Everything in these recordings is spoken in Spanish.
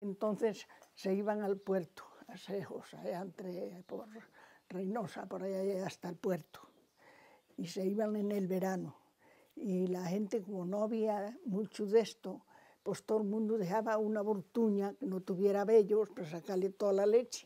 Entonces se iban al puerto, a Sejos, allá por Reynosa, por allá hasta el puerto. Y se iban en el verano. Y la gente, como no había mucho de esto, pues todo el mundo dejaba una bortuña que no tuviera vellos para sacarle toda la leche.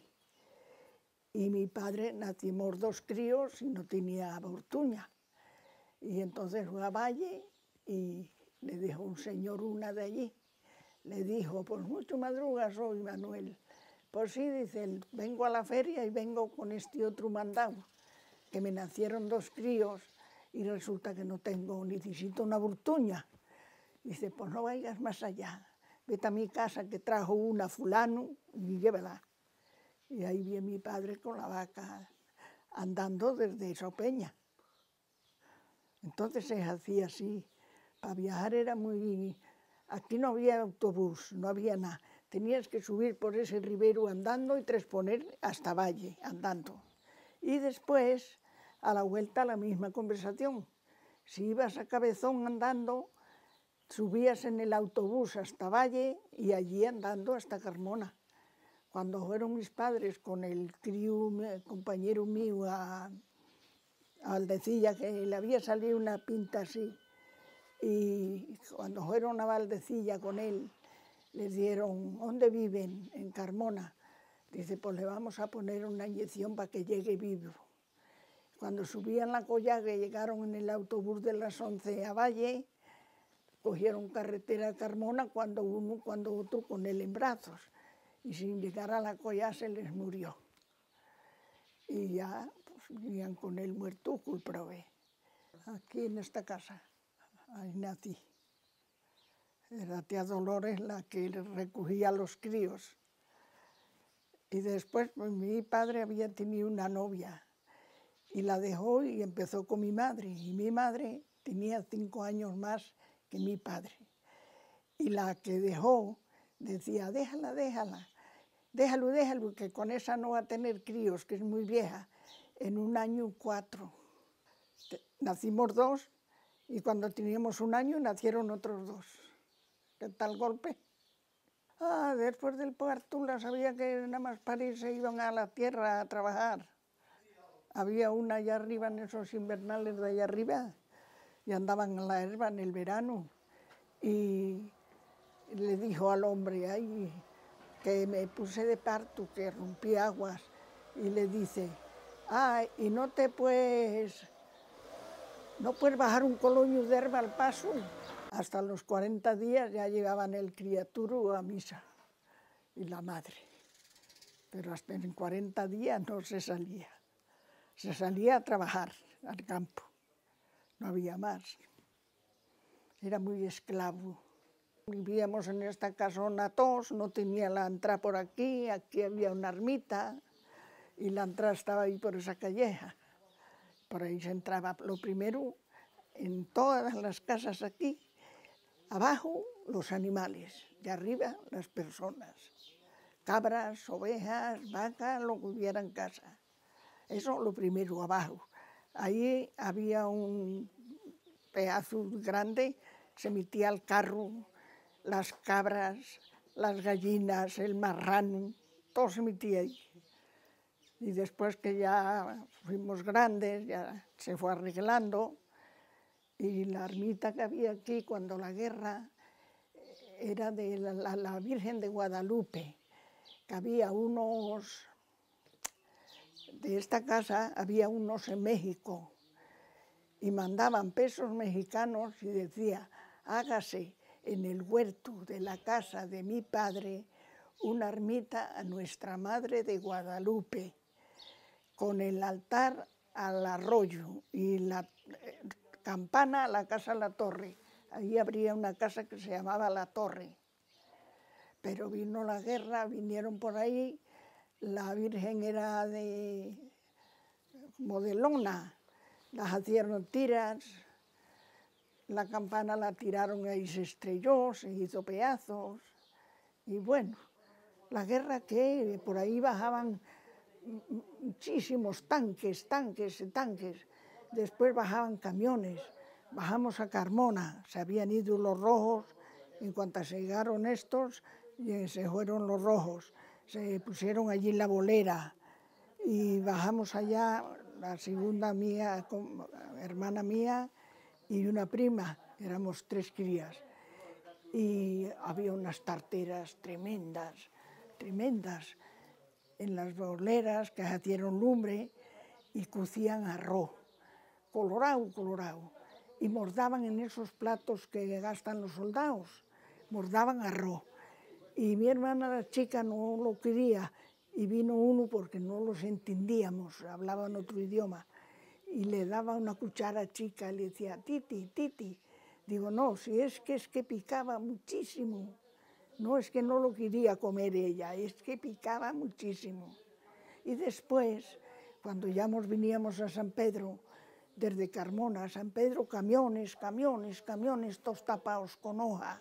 Y mi padre, nacimos 2 críos y no tenía bortuña. Y entonces fue a Valle y le dijo un señor una de allí. Le dijo, pues mucho madrugas hoy, Manuel. Pues sí, dice él, vengo a la feria y vengo con este otro mandado, que me nacieron 2 críos y resulta que no tengo, necesito una bortuña. Dice, pues no vayas más allá, vete a mi casa que trajo una fulano y llévala. Y ahí vi a mi padre con la vaca andando desde Sopeña. Entonces se hacía así. Para viajar era muy... Aquí no había autobús, no había nada. Tenías que subir por ese ribero andando y transponer hasta Valle andando. Y después, a la vuelta, la misma conversación. Si ibas a Cabezón andando, subías en el autobús hasta Valle y allí andando hasta Carmona. Cuando fueron mis padres con el crío, compañero mío, a Valdecilla, que le había salido una pinta así, y cuando fueron a Valdecilla con él, les dieron, ¿dónde viven? En Carmona. Dice, pues le vamos a poner una inyección para que llegue vivo. Cuando subían la Collaga y llegaron en el autobús de las 11 a Valle, cogieron carretera a Carmona cuando uno, cuando otro con él en brazos. Y sin llegar a la Collaga se les murió. Y ya pues, vivían con él muerto, culprové. Aquí en esta casa, ahí nací. Era tía Dolores la que recogía a los críos. Y después pues, mi padre había tenido una novia y la dejó y empezó con mi madre. Y mi madre tenía 5 años más que mi padre. Y la que dejó decía, déjala, déjala, déjalo, que con esa no va a tener críos, que es muy vieja. En 1 año 4. Nacimos 2 y cuando teníamos 1 año nacieron otros 2. ¿Qué tal golpe? Después del parto la sabía que nada más parir se iban a la tierra a trabajar. Había una allá arriba en esos invernales de allá arriba y andaban en la herba en el verano. Y le dijo al hombre, ay, que me puse de parto, que rompí aguas, y le dice, y no puedes bajar un coloño de herba al paso. Hasta los 40 días ya llevaban el criaturo a misa y la madre, pero hasta en 40 días no se salía a trabajar al campo, no había más, era muy esclavo. Vivíamos en esta casona todos, no tenía la entrada por aquí había una ermita y la entrada estaba ahí por esa calleja. Por ahí se entraba lo primero en todas las casas aquí, abajo los animales, de arriba las personas, cabras, ovejas, vacas, lo que hubiera en casa. Eso lo primero, abajo. Ahí había un pedazo grande, se metía el carro, las cabras, las gallinas, el marrano, todo se metía ahí. Y después que ya fuimos grandes, ya se fue arreglando, y la ermita que había aquí cuando la guerra era de la Virgen de Guadalupe, que había unos, de esta casa había unos en México, y mandaban pesos mexicanos y decía, hágase en el huerto de la casa de mi padre una ermita a Nuestra Madre de Guadalupe, con el altar al arroyo y la campana a la casa La Torre. Ahí habría una casa que se llamaba La Torre. Pero vino la guerra, vinieron por ahí, la Virgen era como de lona, las hicieron tiras, la campana la tiraron y se estrelló, se hizo pedazos. Y bueno, la guerra que por ahí bajaban muchísimos tanques. Después bajaban camiones, bajamos a Carmona, se habían ido los rojos, en cuanto llegaron estos, y se fueron los rojos, se pusieron allí en la bolera y bajamos allá, la segunda mía, hermana mía y una prima, éramos 3 crías. Y había unas tarteras tremendas, tremendas, en las boleras que hacían lumbre y cocían arroz, colorado, colorado. Y mordaban en esos platos que gastan los soldados, mordaban arroz. Y mi hermana, la chica, no lo quería, y vino uno porque no los entendíamos, hablaban otro idioma, y le daba una cuchara chica y le decía, Titi, Titi. Digo, no, si es que picaba muchísimo. No es que no lo quería comer ella, es que picaba muchísimo. Y después, cuando ya nos veníamos a San Pedro, desde Carmona a San Pedro, camiones, camiones, camiones, todos tapados con hoja.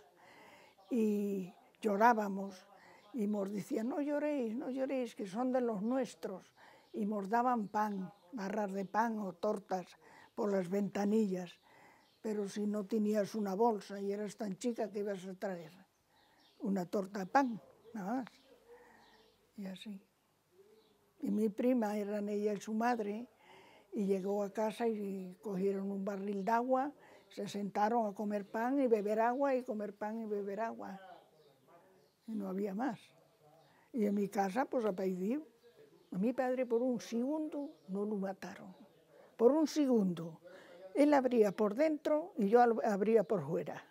Y llorábamos, y nos decían, no lloréis, no lloréis, que son de los nuestros. Y nos daban pan, barras de pan o tortas por las ventanillas. Pero si no tenías una bolsa y eras tan chica, ¿qué ibas a traer? Una torta de pan, nada más. Y así. Y mi prima, eran ella y su madre, y llegó a casa y cogieron un barril de agua, se sentaron a comer pan y beber agua, y comer pan y beber agua. Y no había más. Y en mi casa, pues apellido. A mi padre por un segundo no lo mataron. Por un segundo. Él abría por dentro y yo abría por fuera.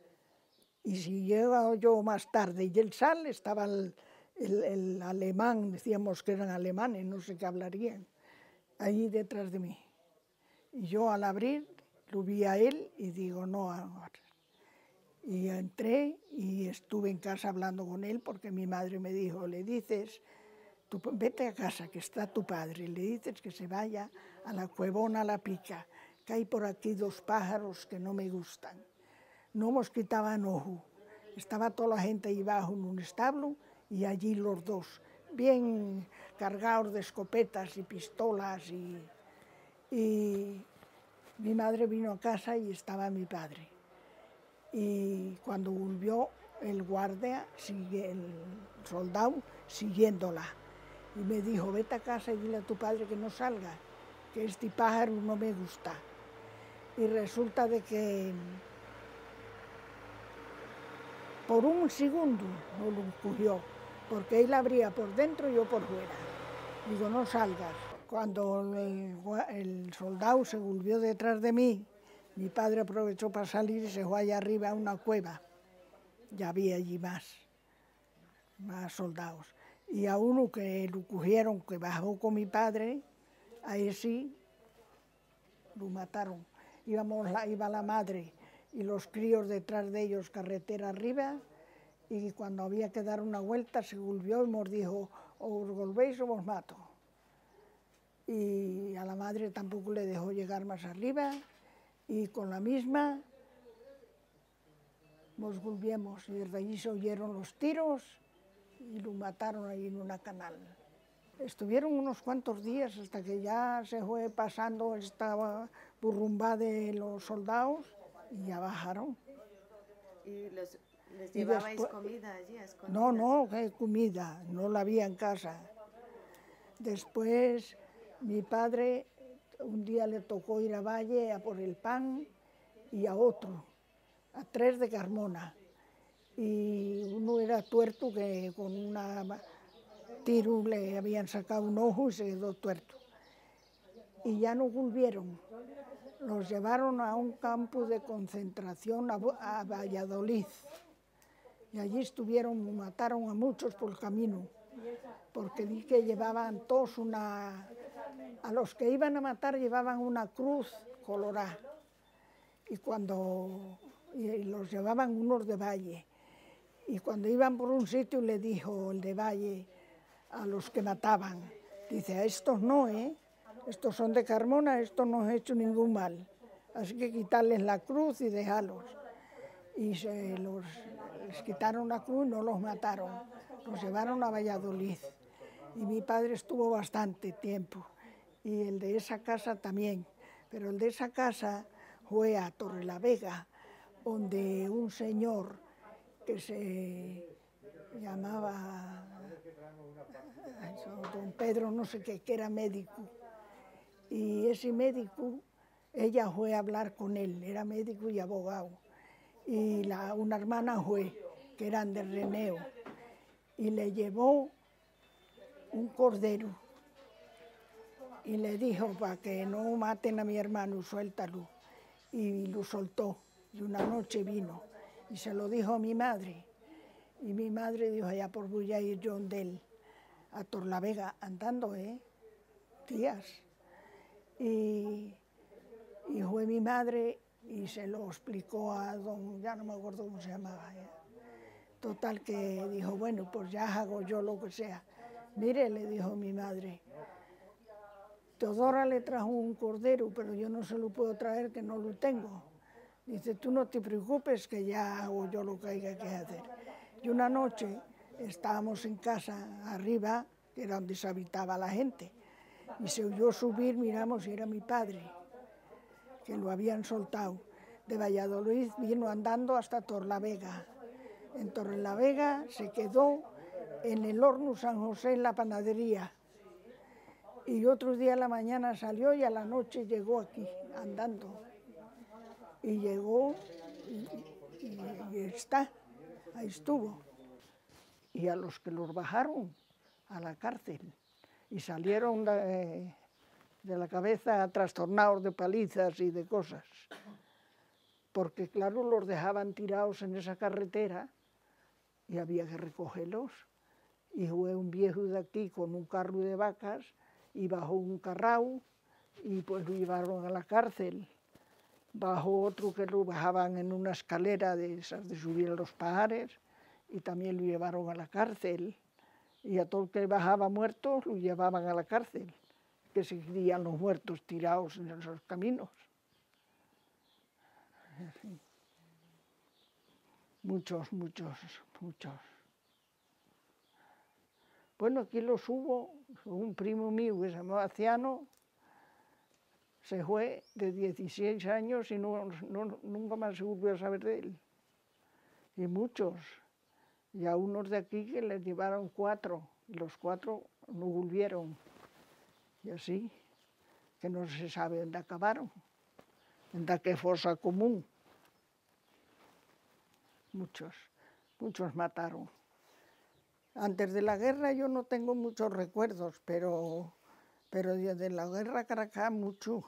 Y si llegaba yo más tarde y él sale, estaba el alemán, decíamos que eran alemanes, no sé qué hablarían, allí detrás de mí. Y yo al abrir lo vi a él y digo, no ahora. Y entré y estuve en casa hablando con él porque mi madre me dijo, le dices, vete a casa que está tu padre, le dices que se vaya a la Cuevona La Pica, que hay por aquí 2 pájaros que no me gustan. No nos quitaban ojo, estaba toda la gente ahí abajo en un establo y allí los 2, bien cargados de escopetas y pistolas. Y mi madre vino a casa y estaba mi padre. Y cuando volvió el guardia, el soldado, siguiéndola. Y me dijo, vete a casa y dile a tu padre que no salga, que este pájaro no me gusta. Y resulta de que por un segundo no lo cogió, porque él abría por dentro y yo por fuera. Digo, no salgas. Cuando el soldado se volvió detrás de mí, mi padre aprovechó para salir y se fue allá arriba a una cueva. Ya había allí más soldados. Y a uno que lo cogieron, que bajó con mi padre, ahí sí, lo mataron. Iba la madre y los críos detrás de ellos, carretera arriba, y cuando había que dar una vuelta se volvió y nos dijo, o os volvéis o os mato. Y a la madre tampoco le dejó llegar más arriba, y con la misma nos volvimos, y desde allí se oyeron los tiros y lo mataron ahí en una canal. Estuvieron unos cuantos días hasta que ya se fue pasando esta burrumbá de los soldados y ya bajaron. ¿Y les llevabais comida allí a escondidas? No, no, ¿qué comida? No la había en casa. Después mi padre un día le tocó ir a Valle a por el pan y a otro, a 3 de Carmona. Y uno era tuerto que con una tiro le habían sacado un ojo y se quedó tuerto. Y ya no volvieron. Los llevaron a un campo de concentración a Valladolid. Y allí estuvieron, mataron a muchos por el camino, porque vi que llevaban todos a los que iban a matar llevaban una cruz colorada. Y los llevaban unos de Valle. Y cuando iban por un sitio le dijo el de Valle a los que mataban, dice, a estos no, estos son de Carmona, estos no han hecho ningún mal, así que quitarles la cruz y dejarlos. Y les quitaron la cruz y no los mataron, los llevaron a Valladolid. Y mi padre estuvo bastante tiempo, y el de esa casa también, pero el de esa casa fue a Torrelavega, donde un señor que se llamaba don Pedro, no sé qué, que era médico. Y ese médico, ella fue a hablar con él, era médico y abogado. Y una hermana fue, que eran de Reneo, y le llevó un cordero. Y le dijo, para que no maten a mi hermano, suéltalo. Y lo soltó. Y una noche vino y se lo dijo a mi madre. Y mi madre dijo, ya por voy a ir yo de él a Torlavega, andando, días. Y fue mi madre y se lo explicó a don, ya no me acuerdo cómo se llamaba. Total que dijo, bueno, pues ya hago yo lo que sea. Mire, le dijo mi madre, Teodora le trajo un cordero, pero yo no se lo puedo traer, que no lo tengo. Dice, tú no te preocupes, que ya hago yo lo que haya que hacer. Y una noche estábamos en casa arriba, que era donde se habitaba la gente, y se oyó subir, miramos, y era mi padre, que lo habían soltado. De Valladolid vino andando hasta Torlavega. En Torlavega se quedó en el horno San José, en la panadería. Y otro día a la mañana salió y a la noche llegó aquí, andando. Y llegó y está, ahí estuvo. Y a los que los bajaron a la cárcel y salieron de la cabeza trastornados de palizas y de cosas. Porque claro, los dejaban tirados en esa carretera y había que recogerlos. Y fue un viejo de aquí con un carro de vacas y bajó un carrao y pues lo llevaron a la cárcel. Bajó otro que lo bajaban en una escalera de esas de subir a los pajares y también lo llevaron a la cárcel. Y a todo el que bajaba muertos lo llevaban a la cárcel, que se creían los muertos tirados en esos caminos. Así. Muchos. Bueno, aquí los hubo, un primo mío que se llamaba Ciano, se fue de 16 años y nunca más se volvió a saber de él. Y muchos. Y a unos de aquí que les llevaron 4, y los 4 no volvieron. Y así, que no se sabe dónde acabaron, en qué fosa común. Muchos mataron. Antes de la guerra yo no tengo muchos recuerdos, pero desde la guerra Caracas mucho.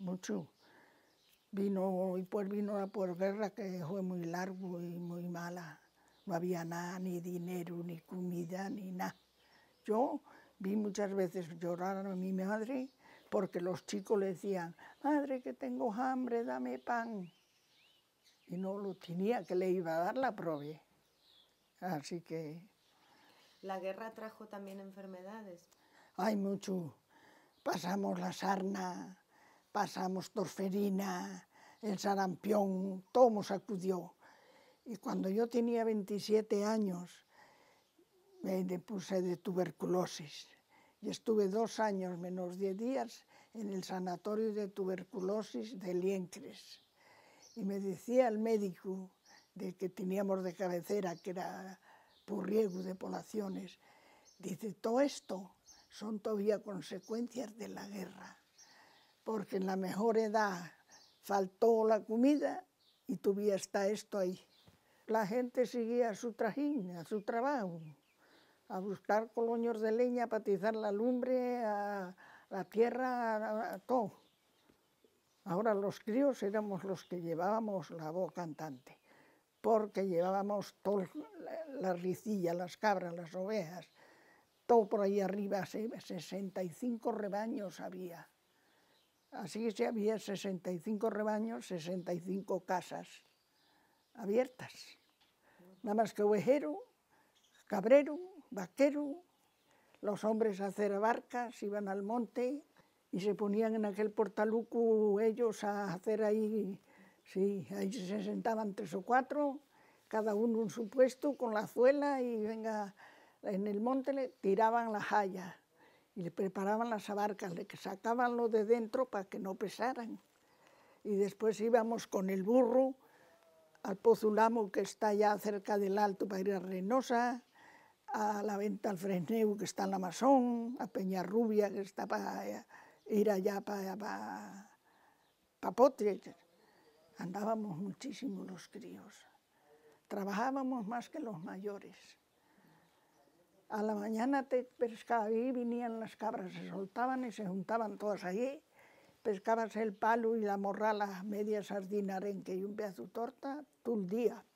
Vino la posguerra, que fue muy largo y muy mala. No había nada, ni dinero, ni comida, ni nada. Yo vi muchas veces llorar a mi madre porque los chicos le decían, madre, que tengo hambre, dame pan. Y no lo tenía, que le iba a dar la prove. Así que... ¿La guerra trajo también enfermedades? Hay mucho. Pasamos la sarna, pasamos tosferina, el sarampión, todo nos sacudió. Y cuando yo tenía 27 años, me puse de tuberculosis. Y estuve 2 años menos 10 días en el sanatorio de tuberculosis de Liencres. Y me decía el médico de que teníamos de cabecera, que era Purriego de Poblaciones, dice, todo esto son todavía consecuencias de la guerra, porque en la mejor edad faltó la comida y todavía está esto ahí. La gente seguía a su trajín, a su trabajo, a buscar coloños de leña para atizar la lumbre, a la tierra, a todo. Ahora los críos éramos los que llevábamos la voz cantante, porque llevábamos toda la ricilla, las cabras, las ovejas, todo por ahí arriba, 65 rebaños había. Así que había 65 rebaños, 65 casas abiertas. Nada más que ovejero, cabrero, vaquero, los hombres a hacer barcas, iban al monte y se ponían en aquel portaluco ellos a hacer ahí, sí, ahí se sentaban 3 o 4, cada uno en su puesto con la zuela y venga, en el monte le tiraban la jaya y le preparaban las abarcas, le sacaban lo de dentro para que no pesaran. Y después íbamos con el burro al Pozulamo, que está ya cerca del Alto, para ir a Reynosa, a la venta al Fresneu, que está en la Masón, a Peñarrubia, que está para ir allá para Potres. Andábamos muchísimo los críos. Trabajábamos más que los mayores. A la mañana te pescaba, ahí venían las cabras, se soltaban y se juntaban todas allí. Pescabas el palo y la morrala, media sardina arenque y un pedazo de torta, todo el día.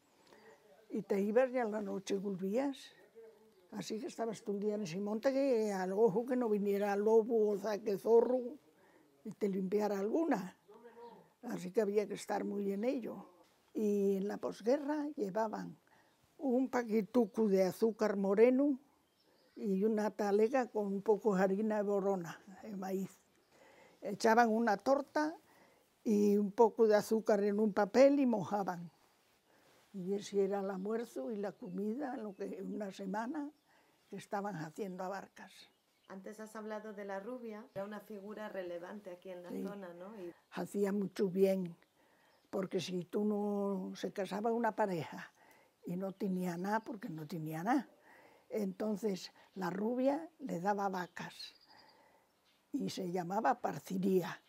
Y te ibas y a la noche volvías. Así que estabas todo el día en ese monte, que al ojo que no viniera lobo o zaque zorro y te limpiara alguna. Así que había que estar muy en ello. Y en la posguerra llevaban un paquetuco de azúcar moreno y una talega con un poco de harina de borona, de maíz. Echaban una torta y un poco de azúcar en un papel y mojaban. Y ese era el almuerzo y la comida, lo que una semana que estaban haciendo abarcas. Antes has hablado de la rubia, era una figura relevante aquí en la zona, ¿no? Hacía mucho bien, porque si tú no se casaba una pareja y no tenía nada, porque no tenía nada, entonces la rubia le daba vacas y se llamaba parciría.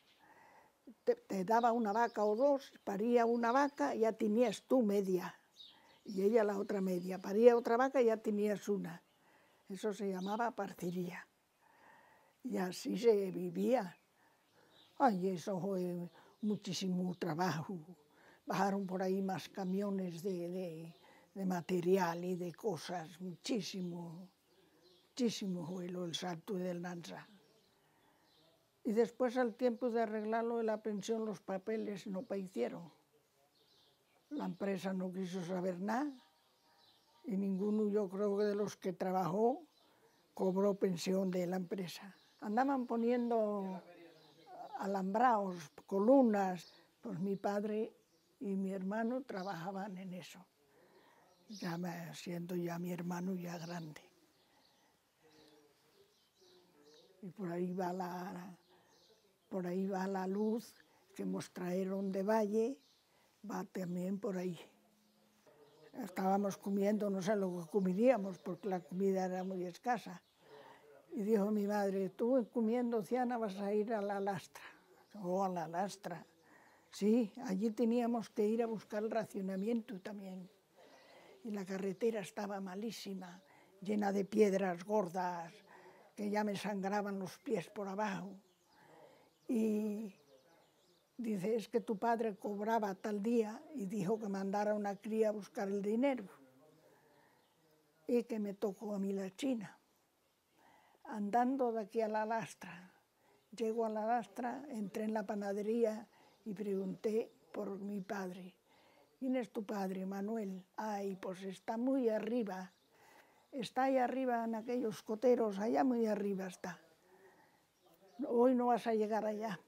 Te daba una vaca o dos, paría una vaca y ya tenías tú media, y ella la otra media. Paría otra vaca y ya tenías una. Eso se llamaba parciría. Y así se vivía. Ay, eso fue muchísimo trabajo. Bajaron por ahí más camiones de material y de cosas, muchísimo fue el salto del Nansa. Y después, al tiempo de arreglarlo de la pensión, los papeles no hicieron. La empresa no quiso saber nada y ninguno, yo creo que de los que trabajó, cobró pensión de la empresa. Andaban poniendo alambraos, columnas. Pues mi padre y mi hermano trabajaban en eso, ya siendo ya mi hermano ya grande. Y por ahí va la luz que nos trajeron de Valle, va también por ahí. Estábamos comiendo, no sé lo que comeríamos, porque la comida era muy escasa. Y dijo mi madre, tú comiendo, Ciana, vas a ir a la lastra. Oh, a la lastra. Sí, allí teníamos que ir a buscar el racionamiento también. Y la carretera estaba malísima, llena de piedras gordas, que ya me sangraban los pies por abajo. Y dice, es que tu padre cobraba tal día y dijo que mandara a una cría a buscar el dinero. Y que me tocó a mí la china. Andando de aquí a la lastra, llego a la lastra, entré en la panadería y pregunté por mi padre. ¿Quién es tu padre, Manuel? Ay, pues está muy arriba. Está ahí arriba en aquellos coteros, allá muy arriba está. Hoy no vas a llegar allá.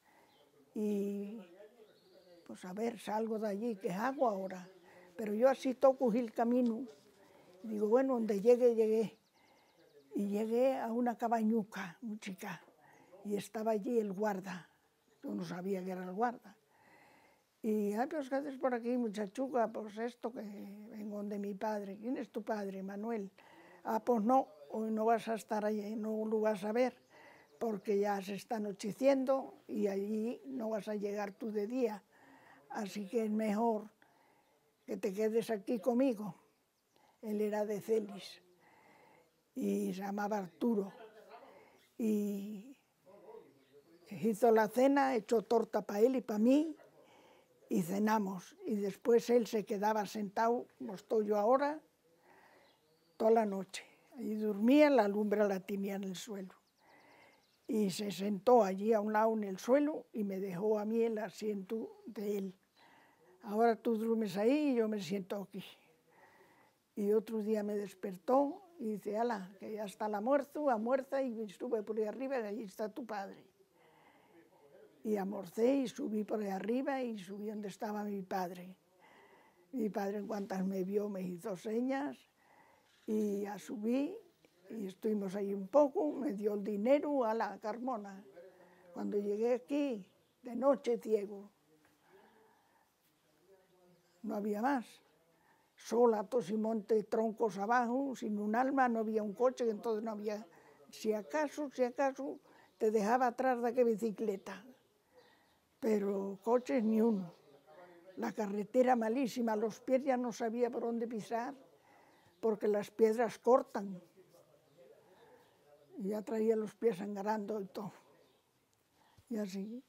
Y pues a ver, salgo de allí, ¿qué hago ahora? Pero yo así toco el camino. Y digo, bueno, donde llegue, llegué. Y llegué a una cabañuca, muy chica, y estaba allí el guarda. Yo no sabía que era el guarda. Y, pues, ¿qué haces por aquí, muchachuca? Pues esto, que vengo de mi padre. ¿Quién es tu padre, Manuel? Ah, pues no, hoy no vas a estar allí, no lo vas a ver, porque ya se está anocheciendo y allí no vas a llegar tú de día. Así que es mejor que te quedes aquí conmigo. Él era de Celis y se llamaba Arturo. Y hizo la cena, echó torta para él y para mí, y cenamos. Y después él se quedaba sentado, como estoy yo ahora, toda la noche. Y dormía, la lumbre la tenía en el suelo. Y se sentó allí a un lado en el suelo y me dejó a mí el asiento de él. Ahora tú duermes ahí y yo me siento aquí. Y otro día me despertó y dice, ala, que ya está el almuerza, y estuve por ahí arriba y allí está tu padre. Y almorcé y subí por ahí arriba y subí donde estaba mi padre. Mi padre, en cuanto me vio, me hizo señas y ya subí y estuvimos ahí un poco, me dio el dinero a la Carmona. Cuando llegué aquí, de noche ciego, no había más. sola, tos y monte, troncos abajo, sin un alma, no había un coche, entonces no había, si acaso, te dejaba atrás de aquella bicicleta, pero coches ni uno. La carretera malísima, los pies ya no sabía por dónde pisar, porque las piedras cortan. Y ya traía los pies sangrando y todo. Y así.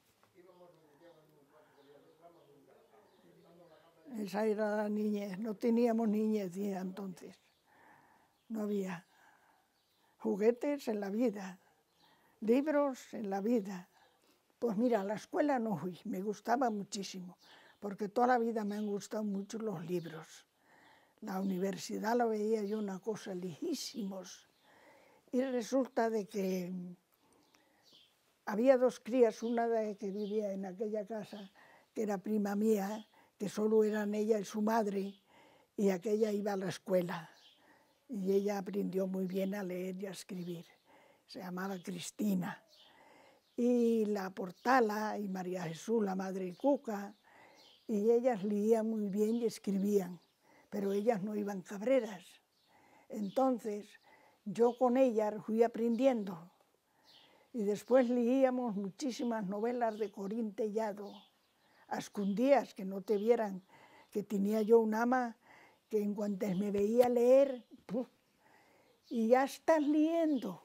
Esa era la niñez. No teníamos niñez ya entonces. No había juguetes en la vida, libros en la vida. Pues mira, a la escuela no fui, me gustaba muchísimo, porque toda la vida me han gustado mucho los libros. La universidad la veía yo una cosa lejísimos. Y resulta de que había dos crías, una de que vivía en aquella casa, que era prima mía, que solo eran ella y su madre, y aquella iba a la escuela. Y ella aprendió muy bien a leer y a escribir. Se llamaba Cristina. Y la Portala y María Jesús, la madre Cuca, y ellas leían muy bien y escribían, pero ellas no iban cabreras. Entonces, yo con ellas fui aprendiendo. Y después leíamos muchísimas novelas de Corín Tellado, a escondidas, que no te vieran, que tenía yo un ama que en cuanto me veía leer, ¡puf! Y ya estás leyendo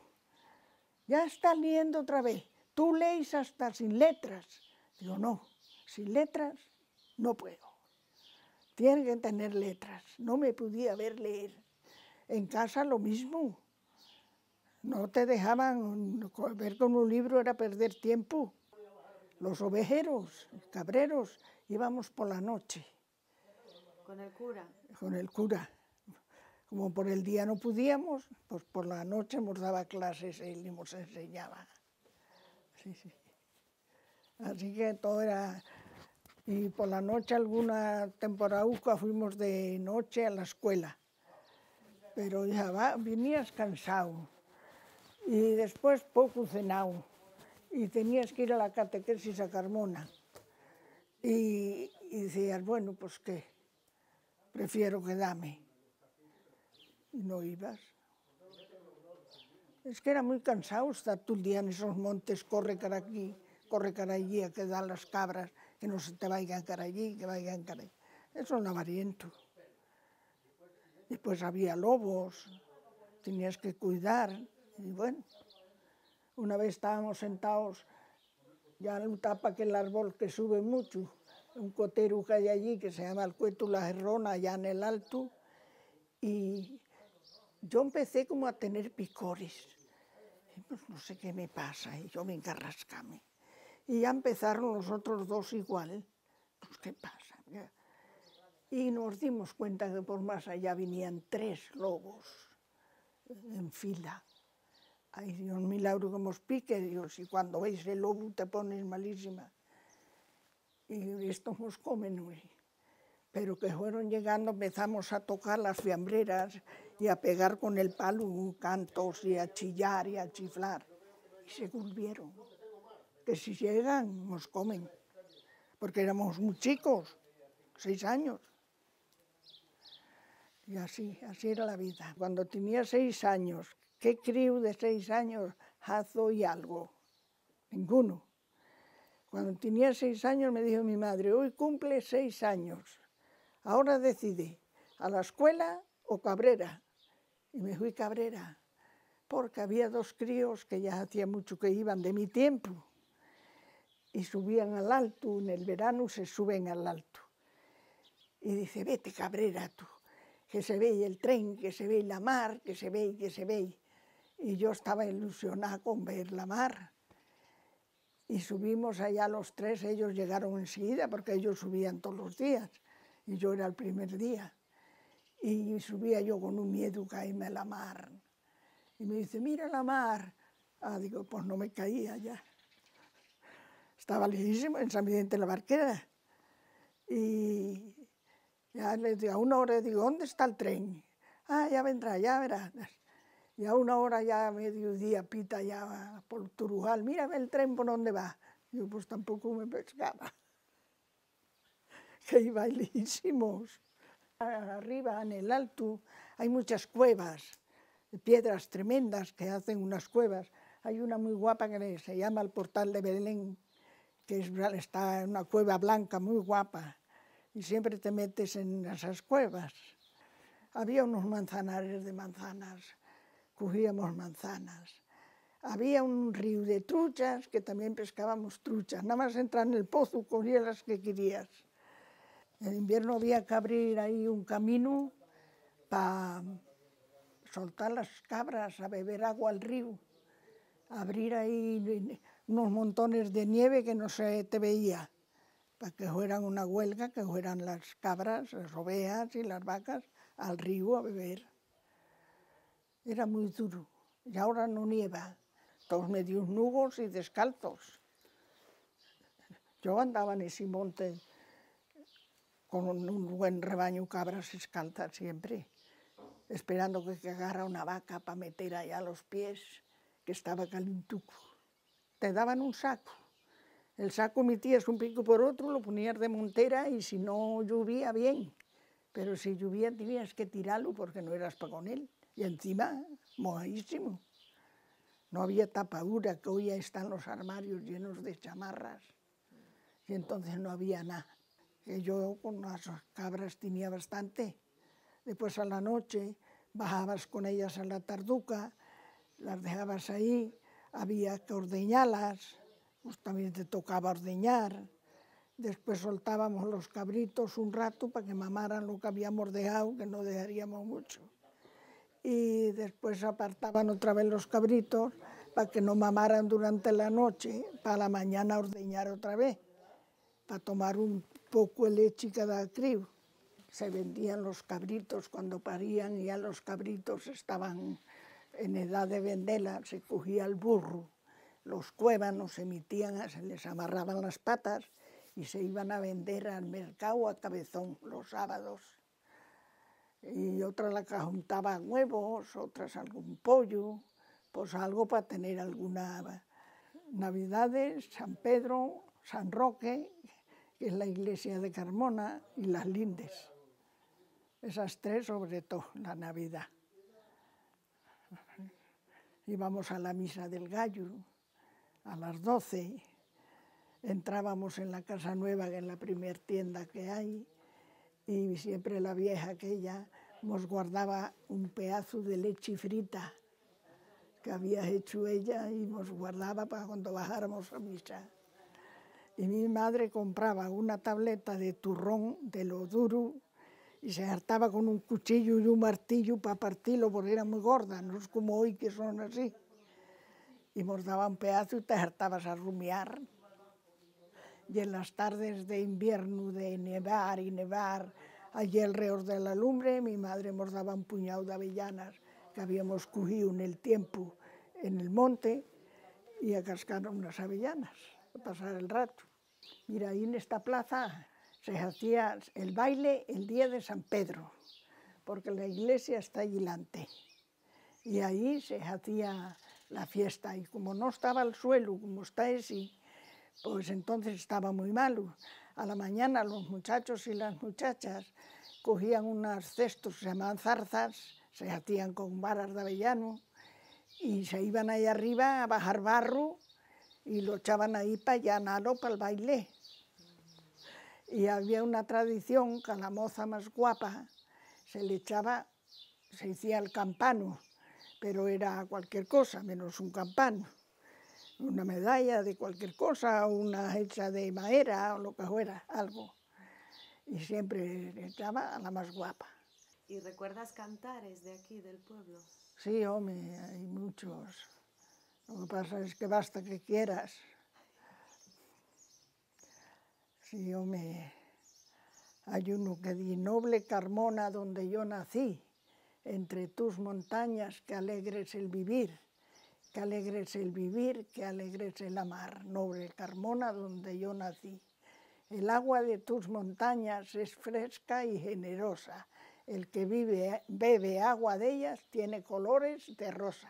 otra vez. Tú lees hasta sin letras. Digo, no, sin letras no puedo. Tienen que tener letras. No me podía ver leer. En casa lo mismo. No te dejaban ver con un libro, era perder tiempo. Los ovejeros, cabreros, íbamos por la noche. ¿Con el cura? Con el cura. Como por el día no podíamos, pues por la noche nos daba clases, él nos enseñaba. Sí, sí. Así que todo era... Y por la noche alguna temporada fuimos de noche a la escuela. Pero ya venías cansado. Y después poco cenado. Y tenías que ir a la catequesis a Carmona. Y decías, bueno, pues qué, prefiero quedarme. Y no ibas. Es que era muy cansado estar todo el día en esos montes, corre cara aquí, corre cara allí, a que dan las cabras, que no se te vayan cara allí, que vayan cara allí. Eso no avariento. Después había lobos, tenías que cuidar. Y bueno, una vez estábamos sentados, ya en un tapa aquel árbol que sube mucho, un cotero que hay allí que se llama el Cueto La Gerrona, allá en el alto, y yo empecé como a tener picores. Y pues no sé qué me pasa, y yo me encarrascame. Y ya empezaron los otros dos igual. Pues qué pasa. Y nos dimos cuenta que por más allá venían 3 lobos en fila. Ay, Dios, milagro que nos pique, Dios, y cuando veis el lobo te pones malísima. Y estos nos comen, güey. Pero que fueron llegando, empezamos a tocar las fiambreras y a pegar con el palo cantos y a chillar y a chiflar. Y se volvieron. Que si llegan, nos comen. Porque éramos muy chicos, 6 años. Y así era la vida. Cuando tenía 6 años, ¿qué crío de 6 años hazo y algo? Ninguno. Cuando tenía 6 años me dijo mi madre, hoy cumple 6 años. Ahora decide, ¿a la escuela o Cabrera? Y me fui Cabrera, porque había 2 críos que ya hacía mucho que iban de mi tiempo. Y subían al alto, en el verano se suben al alto. Y dice, vete Cabrera tú, que se ve el tren, que se ve la mar, que se ve, que se ve. Y yo estaba ilusionada con ver la mar. Y subimos allá los 3, ellos llegaron enseguida, porque ellos subían todos los días. Y yo era el primer día. Y subía yo con un miedo caerme a la mar. Y me dice, mira la mar. Ah, digo, pues no me caía ya. Estaba lejísimo, en San Vicente de la Barquera. Y ya le digo, a 1 hora, digo, ¿dónde está el tren? Ah, ya vendrá, ya verás. Y a 1 hora ya a mediodía pita ya por Turujal, mírame el tren por dónde va. Yo pues tampoco me pescaba. Que iba lejísimos. Arriba, en el alto, hay muchas cuevas, piedras tremendas que hacen unas cuevas. Hay una muy guapa que se llama el Portal de Belén, que está en una cueva blanca muy guapa, y siempre te metes en esas cuevas. Había unos manzanares de manzanas, cogíamos manzanas. Había un río de truchas, que también pescábamos truchas. Nada más entrar en el pozo, cogías las que querías. En invierno había que abrir ahí un camino para soltar las cabras a beber agua al río. Abrir ahí unos montones de nieve que no se te veía, para que fueran una huelga, que fueran las cabras, las ovejas y las vacas al río a beber. Era muy duro, y ahora no nieva, todos medios nubos y descalzos. Yo andaba en ese monte con un buen rebaño de cabras descalzas siempre, esperando que cagara una vaca para meter allá los pies, que estaba calentuco. Te daban un saco. El saco metías un pico por otro, lo ponías de montera y si no llovía, bien. Pero si llovía tenías que tirarlo porque no eras para con él. Y encima, mojadísimo. No había tapadura, que hoy están los armarios llenos de chamarras. Y entonces no había nada. Que yo con las cabras tenía bastante. Después a la noche bajabas con ellas a la tarduca, las dejabas ahí, había que ordeñarlas, pues también te tocaba ordeñar. Después soltábamos los cabritos un rato para que mamaran lo que habíamos dejado, que no dejaríamos mucho. Y después apartaban otra vez los cabritos para que no mamaran durante la noche, para la mañana ordeñar otra vez, para tomar un poco de leche cada crío. Se vendían los cabritos cuando parían y ya los cabritos estaban en edad de venderla, se cogía el burro, los cuévanos se metían, se les amarraban las patas y se iban a vender al mercado a Cabezón los sábados. Y otras la que juntaban huevos, otras algún pollo, pues algo para tener alguna Navidades, San Pedro, San Roque, que es la iglesia de Carmona, y las Lindes. Esas tres sobre todo, la Navidad. Íbamos a la misa del gallo a las 12, entrábamos en la casa nueva, que es la primer tienda que hay, y siempre la vieja aquella nos guardaba un pedazo de leche frita que había hecho ella y nos guardaba para cuando bajáramos a misa. Y mi madre compraba una tableta de turrón de lo duro y se hartaba con un cuchillo y un martillo para partirlo porque era muy gorda, no es como hoy que son así. Y nos daba un pedazo y te hartabas a rumiar. Y en las tardes de invierno de nevar y nevar, allí alrededor de la lumbre, mi madre nos daba un puñado de avellanas que habíamos cogido en el tiempo en el monte y a cascar unas avellanas, a pasar el rato. Mira, ahí en esta plaza se hacía el baile el día de San Pedro, porque la iglesia está allí delante. Y ahí se hacía la fiesta, y como no estaba el suelo, como está ese, pues entonces estaba muy malo. A la mañana los muchachos y las muchachas cogían unos cestos que se llamaban zarzas, se hacían con varas de avellano, y se iban ahí arriba a bajar barro, y lo echaban ahí para llenarlo para el baile. Y había una tradición que a la moza más guapa se le echaba, se hacía el campano, pero era cualquier cosa, menos un campano. Una medalla de cualquier cosa, una hecha de madera o lo que fuera, algo. Y siempre le echaba a la más guapa. ¿Y recuerdas cantares de aquí, del pueblo? Sí, hombre, hay muchos. Lo que pasa es que basta que quieras. Sí, hombre, hay uno que dice: noble Carmona donde yo nací, entre tus montañas que alegre es el vivir, que alegre es el vivir, que alegre es el amar. Noble Carmona donde yo nací. El agua de tus montañas es fresca y generosa. El que bebe agua de ellas tiene colores de rosa.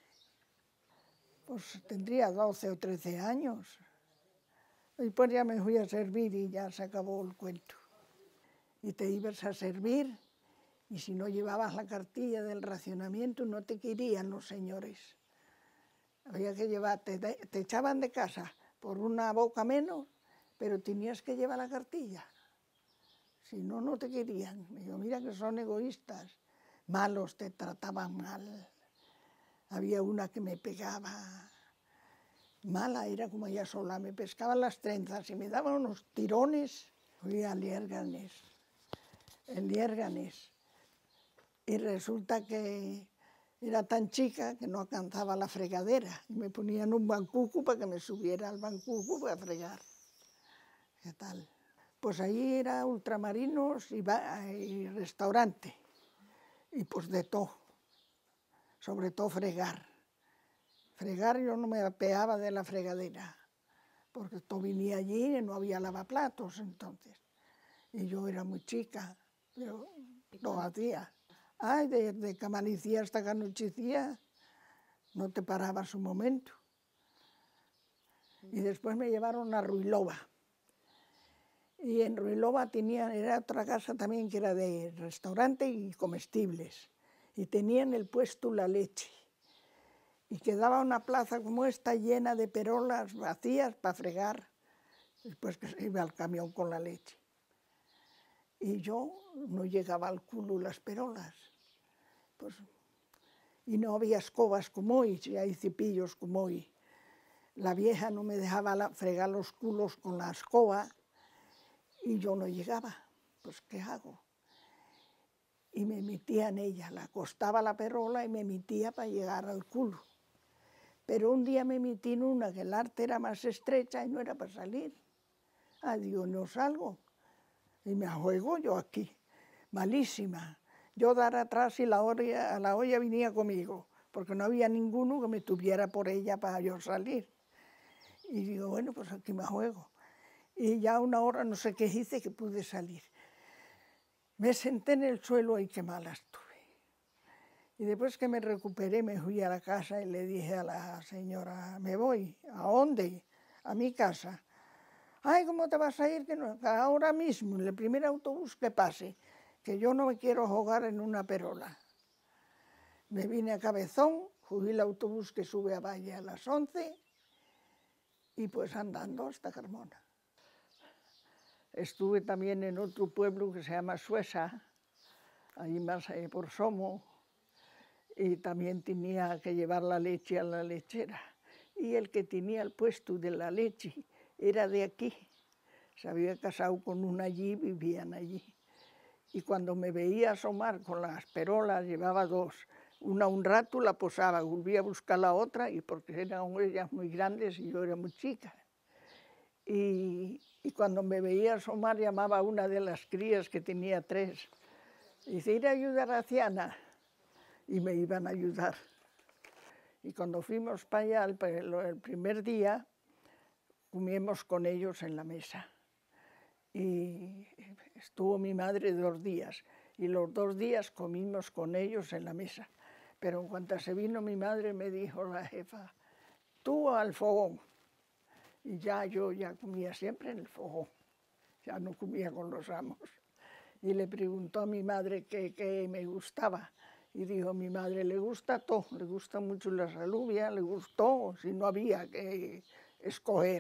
Pues tendría 12 o 13 años. Y pues ya me fui a servir y ya se acabó el cuento. y te ibas a servir, y si no llevabas la cartilla del racionamiento no te querían los señores. Había que llevar, te echaban de casa por una boca menos, pero tenías que llevar la cartilla. Si no, no te querían. Digo, mira que son egoístas, malos, te trataban mal. Había una que me pegaba, mala, era como ella sola, me pescaban las trenzas y me daban unos tirones. Fui a Liérganes, en Liérganes, y resulta que era tan chica que no alcanzaba la fregadera y me ponían un bancuco para que me subiera al bancuco para fregar. ¿Qué tal? Pues ahí era ultramarinos y restaurante, y pues de todo, sobre todo fregar. Fregar yo no me apeaba de la fregadera, porque todo venía allí y no había lavaplatos entonces. Y yo era muy chica, yo lo hacía. Ay, desde que amanecía hasta que anochecía, no te parabas un momento. Y después me llevaron a Ruilova. Y en Ruilova era otra casa también que era de restaurante y comestibles. Y tenían el puesto La Leche. Y quedaba una plaza como esta llena de perolas vacías para fregar, después que se iba al camión con la leche. Y yo no llegaba al culo las perolas. Pues, y no había escobas como hoy, si hay cepillos como hoy. La vieja no me dejaba fregar los culos con la escoba y yo no llegaba. Pues, ¿qué hago? Y me metía en ella, la acostaba la perola y me metía para llegar al culo. Pero un día me metí en una que el arte era más estrecha y no era para salir. Digo, no salgo. Y me juego yo aquí, malísima. Yo dar atrás y la olla venía conmigo, porque no había ninguno que me tuviera por ella para yo salir. Y digo, bueno, pues aquí me juego. Y ya una hora no sé qué hice que pude salir. Me senté en el suelo y qué mala estuve. Y después que me recuperé me fui a la casa y le dije a la señora, me voy, ¿a dónde? A mi casa. Ay, ¿cómo te vas a ir? Que no, ahora mismo, en el primer autobús que pase, que yo no me quiero jugar en una perola. Me vine a Cabezón, fui el autobús que sube a Valle a las 11 y pues andando hasta Carmona. Estuve también en otro pueblo que se llama Suesa, allí más por Somo, y también tenía que llevar la leche a la lechera. Y el que tenía el puesto de la leche era de aquí. Se había casado con una allí, vivían allí. Y cuando me veía asomar con las perolas, llevaba dos. Una un rato la posaba, volvía a buscar la otra, y porque eran ellas muy grandes y yo era muy chica. Y cuando me veía asomar, llamaba a una de las crías, que tenía 3. Dice, ir a ayudar a Ciana. Y me iban a ayudar. Y cuando fuimos para allá, el primer día, comimos con ellos en la mesa. Y estuvo mi madre 2 días, y los 2 días comimos con ellos en la mesa. Pero en cuanto se vino mi madre, me dijo la jefa, tú al fogón. Y yo ya comía siempre en el fogón, ya no comía con los amos. Y le preguntó a mi madre qué me gustaba. Y dijo, mi madre le gusta todo, le gusta mucho las alubias, le gustó, si no había que escoger.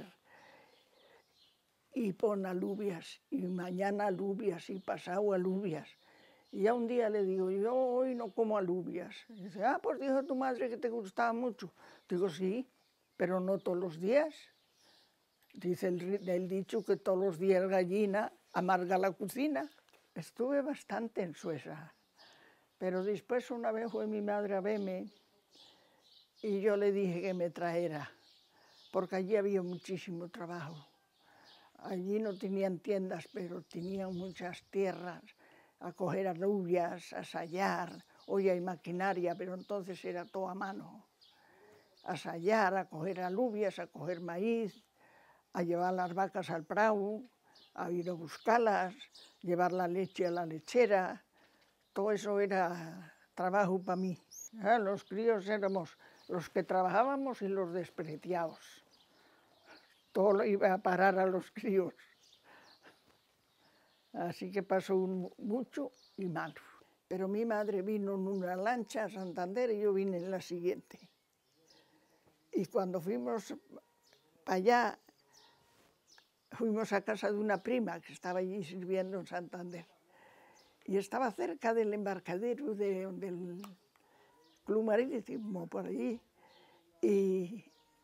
Y pon alubias, y mañana alubias, y pasado alubias. Y ya un día le digo, yo hoy no como alubias. Y dice, pues dijo tu madre que te gustaba mucho. Digo, sí, pero no todos los días. Dice el dicho que todos los días gallina amarga la cocina. Estuve bastante en Suecia. Pero después una vez fue mi madre a verme y yo le dije que me trajera, porque allí había muchísimo trabajo. Allí no tenían tiendas, pero tenían muchas tierras, a coger alubias, a sayar. Hoy hay maquinaria, pero entonces era todo a mano. A sayar, a coger alubias, a coger maíz, a llevar las vacas al prado, a ir a buscarlas, llevar la leche a la lechera. Todo eso era trabajo para mí. Los críos éramos los que trabajábamos y los despreciados. Todo lo iba a parar a los críos. Así que pasó mucho y malo. Pero mi madre vino en una lancha a Santander y yo vine en la siguiente. Y cuando fuimos para allá, fuimos a casa de una prima que estaba allí sirviendo en Santander. Y estaba cerca del embarcadero del Club Marítimo, por allí. Y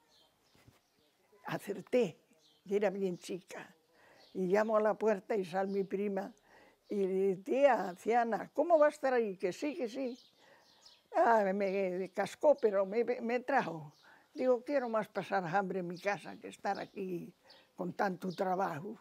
acerté, y era bien chica. Y llamo a la puerta y sale mi prima. Y tía, anciana, ¿cómo va a estar ahí? Que sí, que sí. Ah, me cascó, pero me trajo. Digo, quiero más pasar hambre en mi casa que estar aquí con tanto trabajo.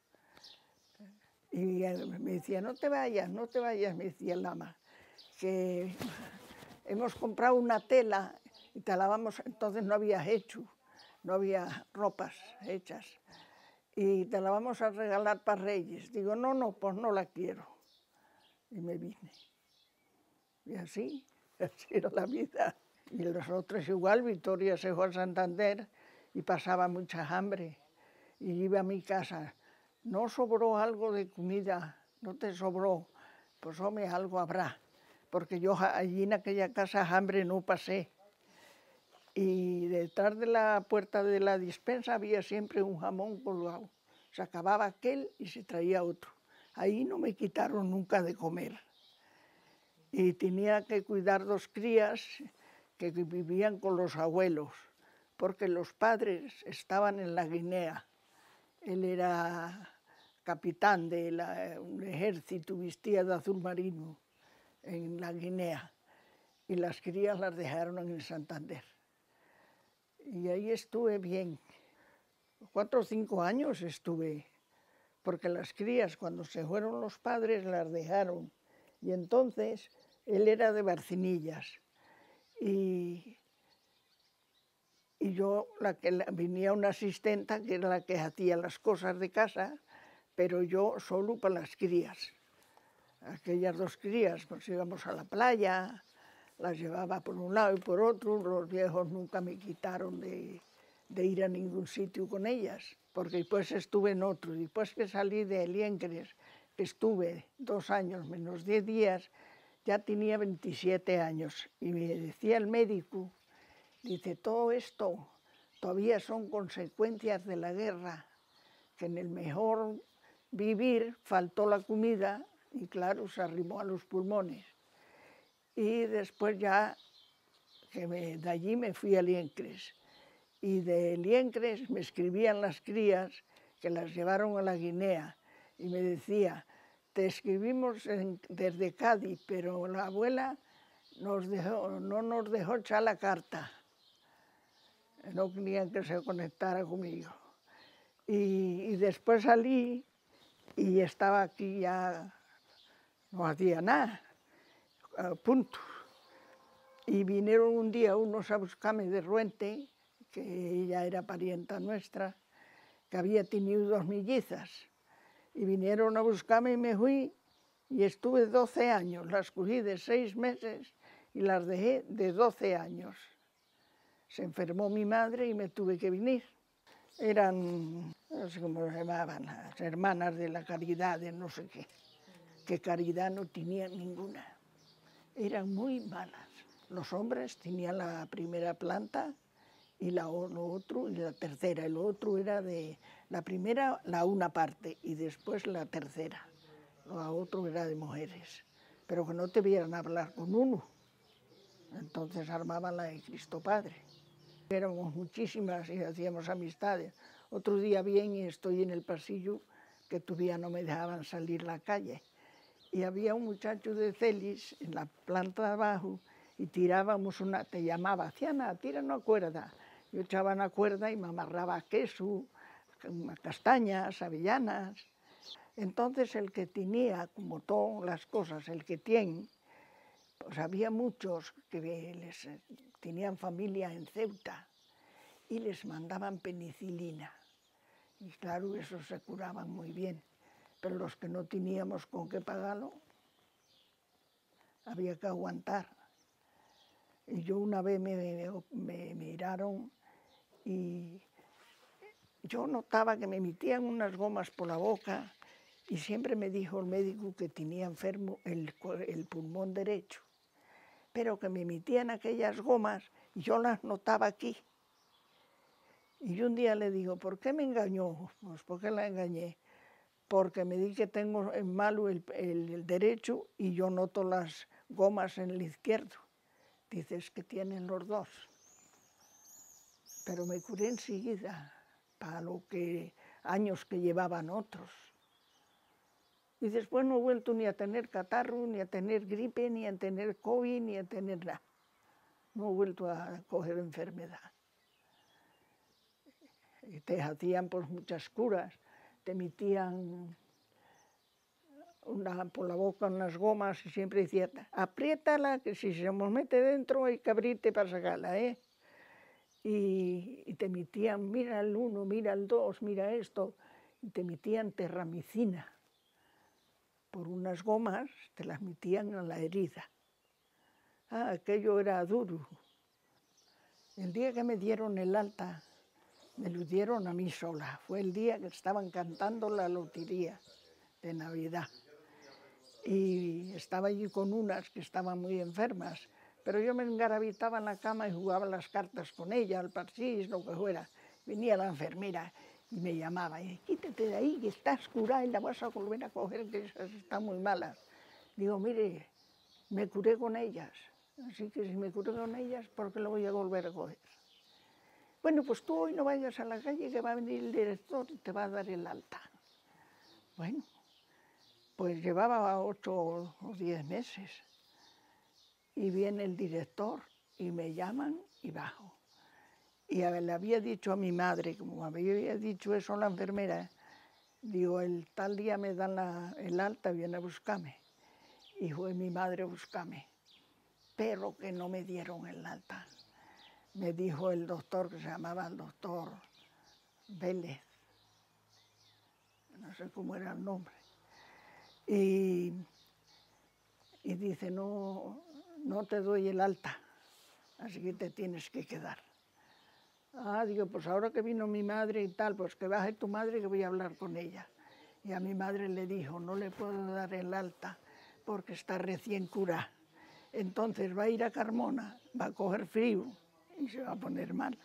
Y me decía, no te vayas, me decía el ama, que hemos comprado una tela y te la vamos, entonces no había hecho, no había ropas hechas, y te la vamos a regalar para Reyes. Digo, no, pues no la quiero. Y me vine. Y así era la vida. Y los otros igual, Victoria se fue a Santander y pasaba mucha hambre. Y iba a mi casa, no sobró algo de comida, no te sobró, pues hombre, algo habrá. Porque yo allí en aquella casa hambre no pasé. Y detrás de la puerta de la despensa había siempre un jamón colgado. Se acababa aquel y se traía otro. Ahí no me quitaron nunca de comer. Y tenía que cuidar 2 crías que vivían con los abuelos, porque los padres estaban en la Guinea. Él era capitán de un ejército, vestía de azul marino en la Guinea, y las crías las dejaron en Santander. Y ahí estuve bien, 4 o 5 años estuve, porque las crías cuando se fueron los padres las dejaron, y entonces él era de Barcinillas, y yo, venía una asistenta que era la que hacía las cosas de casa, pero yo solo para las crías. Aquellas 2 crías, pues íbamos a la playa, las llevaba por un lado y por otro, los viejos nunca me quitaron de ir a ningún sitio con ellas, porque después estuve en otro, después que salí de Liencres, que estuve 2 años menos 10 días, ya tenía 27 años, y me decía el médico, dice, todo esto todavía son consecuencias de la guerra, que en el mejor vivir faltó la comida y claro, se arrimó a los pulmones. Y después ya, de allí me fui a Liencres. Y de Liencres me escribían las crías que las llevaron a la Guinea y me decía, te escribimos desde Cádiz, pero la abuela no nos dejó echar la carta. No querían que se conectara conmigo. Y después salí y estaba aquí ya, no hacía nada, punto. Y vinieron un día unos a buscarme de Ruente, que ella era parienta nuestra, que había tenido 2 mellizas. Y vinieron a buscarme y me fui y estuve 12 años. Las cogí de 6 meses y las dejé de 12 años. Se enfermó mi madre y me tuve que venir. Eran, no sé cómo se llamaban, las hermanas de la caridad, de no sé qué, que caridad no tenían ninguna. Eran muy malas. Los hombres tenían la primera planta y lo otro y la tercera. El otro era de la primera, la una parte, y después la tercera. Lo otro era de mujeres, pero que no te vieran hablar con uno. Entonces armaban la de Cristo Padre. Éramos muchísimas y hacíamos amistades. Otro día bien y estoy en el pasillo que todavía no me dejaban salir a la calle. Y había un muchacho de Celis en la planta de abajo y tirábamos te llamaba, Ciana, tira una cuerda. Yo echaba una cuerda y me amarraba queso, castañas, avellanas. Entonces el que tenía, como todas las cosas, el que tiene, pues había muchos que tenían familia en Ceuta y les mandaban penicilina. Y claro, eso se curaban muy bien. Pero los que no teníamos con qué pagarlo, había que aguantar. Y yo una vez me miraron y yo notaba que me metían unas gomas por la boca Y siempre me dijo el médico que tenía enfermo el pulmón derecho, pero que me metían aquellas gomas y yo las notaba aquí. Y yo un día le digo, ¿por qué me engañó? Pues ¿por qué la engañé? Porque me di que tengo malo el derecho y yo noto las gomas en el izquierdo. Dices que tienen los dos. Pero me curé enseguida, para lo que años que llevaban otros. Y después no he vuelto ni a tener catarro, ni a tener gripe, ni a tener COVID, ni a tener nada. No he vuelto a coger enfermedad. Y te hacían pues muchas curas, te metían por la boca unas gomas y siempre decía, apriétala, que si se nos mete dentro hay que abrirte para sacarla, ¿eh? Y te metían, mira el 1, mira el 2, mira esto, y te metían terramicina. Por unas gomas te las metían en la herida. Ah, aquello era duro. El día que me dieron el alta, me lo dieron a mí sola. Fue el día que estaban cantando la lotería de Navidad. Y estaba allí con unas que estaban muy enfermas, pero yo me engarabitaba en la cama y jugaba las cartas con ella, al parchís, lo que fuera. Venía la enfermera y me llamaba, y quítate de ahí, que estás curada y la vas a volver a coger, que esas están muy malas. Digo, mire, me curé con ellas, así que si me curé con ellas, ¿por qué lo voy a volver a coger? Bueno, pues tú hoy no vayas a la calle, que va a venir el director y te va a dar el alta. Bueno, pues llevaba 8 o 10 meses y viene el director y me llaman y bajo. Y le había dicho a mi madre, como me había dicho eso a la enfermera, digo, el tal día me dan el alta, viene a buscarme. Y fue mi madre a buscarme, pero que no me dieron el alta. Me dijo el doctor, que se llamaba el doctor Vélez, no sé cómo era el nombre, y dice, no te doy el alta, así que te tienes que quedar. Ah, digo, pues ahora que vino mi madre y tal, pues que baje tu madre que voy a hablar con ella. Y a mi madre le dijo, no le puedo dar el alta porque está recién curada. Entonces va a ir a Carmona, va a coger frío y se va a poner mal.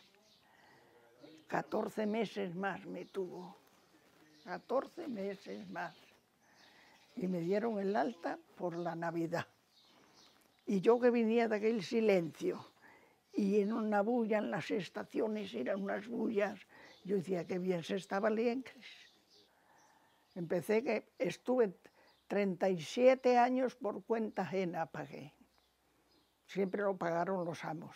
14 meses más me tuvo, 14 meses más. Y me dieron el alta por la Navidad. Y yo que venía de aquel silencio, y en una bulla en las estaciones, eran unas bullas, yo decía, qué bien se estaba Liencres. Empecé que estuve 37 años por cuenta ajena, pagué. Siempre lo pagaron los amos.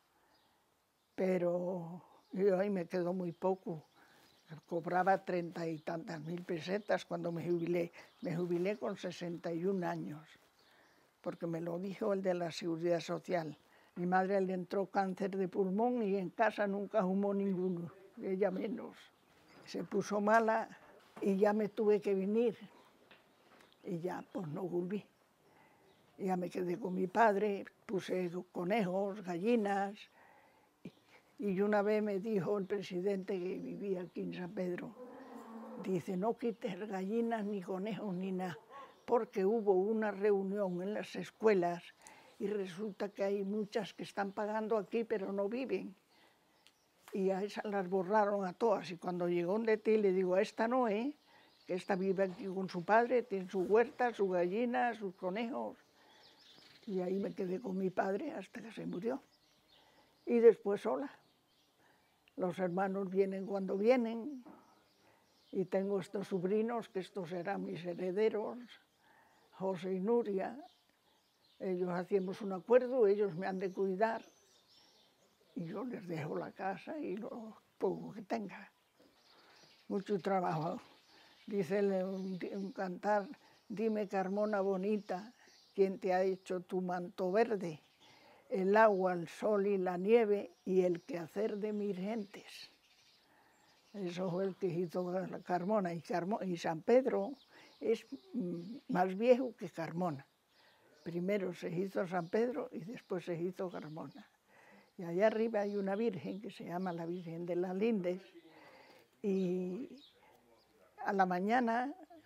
Pero yo ahí me quedó muy poco. Cobraba 30 y tantas mil pesetas cuando me jubilé. Me jubilé con 61 años, porque me lo dijo el de la Seguridad Social. Mi madre le entró cáncer de pulmón y en casa nunca fumó ninguno, ella menos. Se puso mala y ya me tuve que venir y ya pues no volví. Ya me quedé con mi padre, puse conejos, gallinas y una vez me dijo el presidente que vivía aquí en San Pedro, dice, no quites gallinas ni conejos ni nada, porque hubo una reunión en las escuelas y resulta que hay muchas que están pagando aquí pero no viven. Y a esas las borraron a todas. Y cuando llegó un de ti le digo, esta no, que esta vive aquí con su padre, tiene su huerta, su gallina, sus conejos. Y ahí me quedé con mi padre hasta que se murió. Y después sola. Los hermanos vienen cuando vienen. Y tengo estos sobrinos, que estos serán mis herederos, José y Nuria. Ellos hacemos un acuerdo, ellos me han de cuidar y yo les dejo la casa y lo poco que tenga. Mucho trabajo. Dice un cantar, dime Carmona bonita, ¿quién te ha hecho tu manto verde? El agua, el sol y la nieve y el quehacer de mis gentes. Eso fue el que hizo Carmona. Y San Pedro es más viejo que Carmona. Primero se hizo San Pedro y después se hizo Carmona. Y allá arriba hay una virgen que se llama la Virgen de las Lindes. Y a la mañana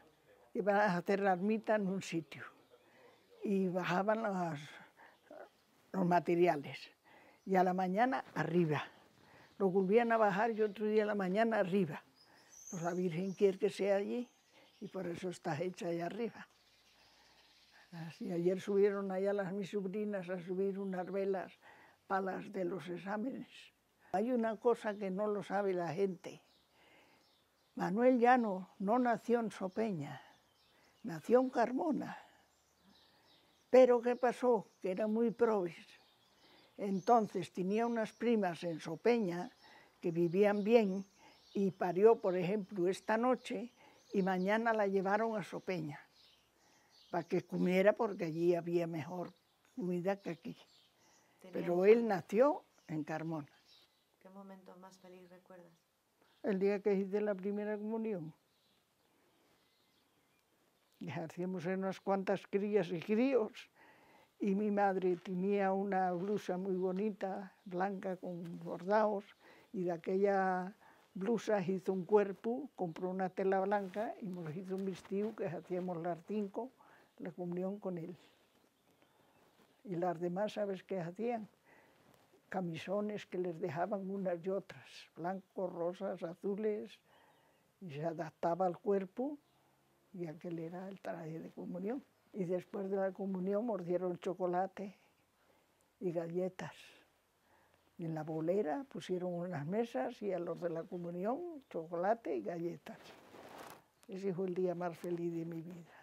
iban a hacer la ermita en un sitio y bajaban los materiales. Y a la mañana arriba. Lo volvían a bajar y otro día a la mañana arriba. Pues la Virgen quiere que sea allí y por eso está hecha allá arriba. Así, ayer subieron allá mis sobrinas a subir unas velas para las de los exámenes. Hay una cosa que no lo sabe la gente. Manuel Llano no nació en Sopeña, nació en Carmona. Pero ¿qué pasó? Que era muy probes. Entonces tenía unas primas en Sopeña que vivían bien y parió, por ejemplo, esta noche y mañana la llevaron a Sopeña para que comiera porque allí había mejor comida que aquí. Pero él nació en Carmona. ¿Qué momento más feliz recuerdas? El día que hice la primera comunión. Y hacíamos unas cuantas crías y críos y mi madre tenía una blusa muy bonita, blanca con bordados, y de aquella blusa hizo un cuerpo, compró una tela blanca y nos hizo un vestido que hacíamos las 5, la comunión con él. Y las demás, ¿sabes qué hacían? Camisones que les dejaban unas y otras, blancos, rosas, azules, y se adaptaba al cuerpo, y aquel era el traje de comunión. Y después de la comunión nos dieron chocolate y galletas. Y en la bolera pusieron unas mesas y a los de la comunión chocolate y galletas. Ese fue el día más feliz de mi vida.